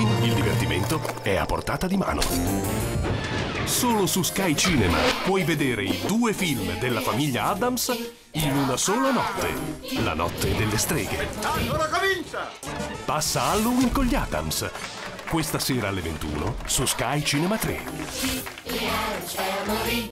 Halloween il divertimento è a portata di mano. Solo su Sky Cinema puoi vedere i 2 film della famiglia Addams in una sola notte. La notte delle streghe. Allora comincia! Passa Halloween con gli Addams. Questa sera alle 21 su Sky Cinema 3.